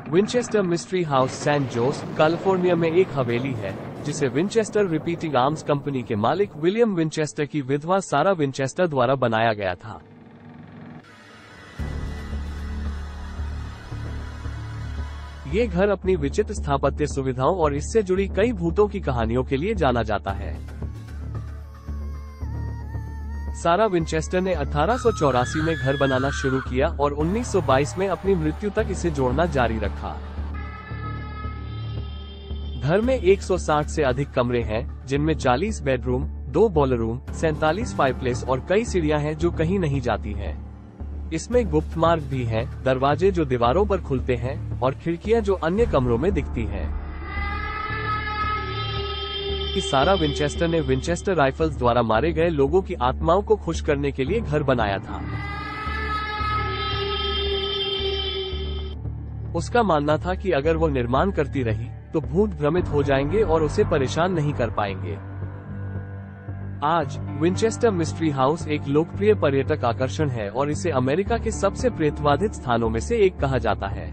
Winchester mystery house San Jose, California में एक हवेली है जिसे विंचेस्टर रिपीटिंग आर्म्स कंपनी के मालिक विलियम विंचेस्टर की विधवा सारा विंचेस्टर द्वारा बनाया गया था। ये घर अपनी विचित्र स्थापत्य सुविधाओं और इससे जुड़ी कई भूतों की कहानियों के लिए जाना जाता है। सारा विंचेस्टर ने 1884 में घर बनाना शुरू किया और 1922 में अपनी मृत्यु तक इसे जोड़ना जारी रखा। घर में 160 से अधिक कमरे हैं, जिनमें 40 बेडरूम, 2 बॉयलर रूम, 47 फायरप्लेस और कई सीढ़ियां हैं जो कहीं नहीं जाती हैं। इसमें गुप्त मार्ग भी हैं, दरवाजे जो दीवारों पर खुलते हैं और खिड़कियां जो अन्य कमरों में दिखती हैं। सारा विंचेस्टर ने विंचेस्टर राइफल्स द्वारा मारे गए लोगों की आत्माओं को खुश करने के लिए घर बनाया था। उसका मानना था कि अगर वो निर्माण करती रही तो भूत भ्रमित हो जाएंगे और उसे परेशान नहीं कर पाएंगे। आज विंचेस्टर मिस्ट्री हाउस एक लोकप्रिय पर्यटक आकर्षण है और इसे अमेरिका के सबसे प्रेतवाधित स्थानों में से एक कहा जाता है।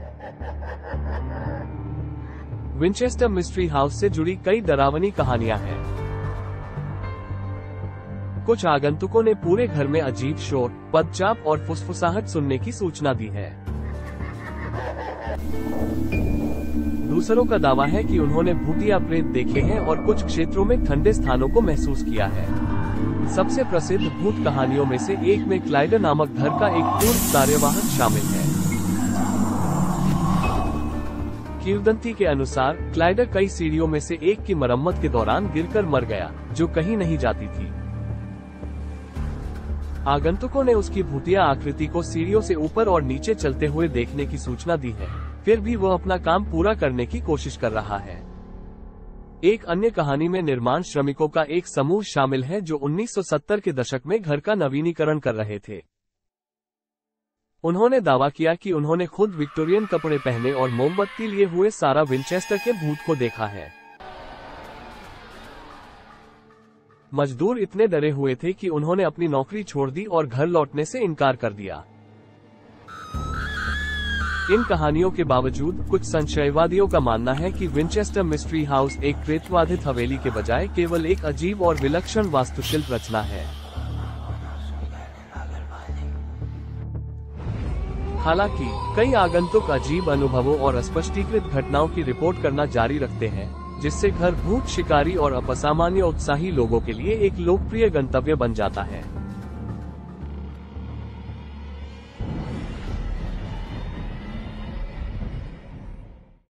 विंचेस्टर मिस्ट्री हाउस से जुड़ी कई डरावनी कहानियां हैं। कुछ आगंतुकों ने पूरे घर में अजीब शोर, पदचाप और फुसफुसाहट सुनने की सूचना दी है। दूसरों का दावा है कि उन्होंने भूतिया प्रेत देखे हैं और कुछ क्षेत्रों में ठंडे स्थानों को महसूस किया है। सबसे प्रसिद्ध भूत कहानियों में से एक में क्लाइडर नामक घर का एक पूर्व कार्यवाहक शामिल है। किंवदंती के अनुसार क्लाइडर कई सीढ़ियों में से एक की मरम्मत के दौरान गिरकर मर गया, जो कहीं नहीं जाती थी। आगंतुकों ने उसकी भूतिया आकृति को सीढ़ियों से ऊपर और नीचे चलते हुए देखने की सूचना दी है, फिर भी वो अपना काम पूरा करने की कोशिश कर रहा है। एक अन्य कहानी में निर्माण श्रमिकों का एक समूह शामिल है जो 1970 के दशक में घर का नवीनीकरण कर रहे थे। उन्होंने दावा किया कि उन्होंने खुद विक्टोरियन कपड़े पहने और मोमबत्ती लिए हुए सारा विंचेस्टर के भूत को देखा है। मजदूर इतने डरे हुए थे कि उन्होंने अपनी नौकरी छोड़ दी और घर लौटने से इनकार कर दिया। इन कहानियों के बावजूद कुछ संशयवादियों का मानना है कि विंचेस्टर मिस्ट्री हाउस एक प्रेतवाधित हवेली के बजाय केवल एक अजीब और विलक्षण वास्तुशिल्प रचना है। हालांकि कई आगंतुक अजीब अनुभवों और अस्पष्टीकृत घटनाओं की रिपोर्ट करना जारी रखते हैं, जिससे घर भूत शिकारी और असामान्य उत्साही लोगों के लिए एक लोकप्रिय गंतव्य बन जाता है।